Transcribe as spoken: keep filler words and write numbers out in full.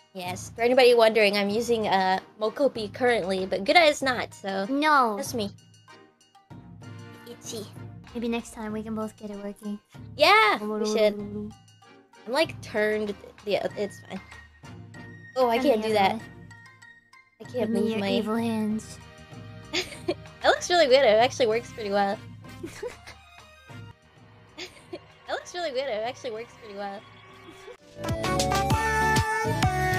Yes, for anybody wondering, I'm using uh, Mokopi currently, but Gura is not, so... No! That's me. Itchy. Maybe next time we can both get it working. Yeah! We should. I'm like turned... Yeah, it's fine. Oh, I can't do that. I can't move my... evil hands. It looks really good, it actually works pretty well. It looks really good, it actually works pretty well.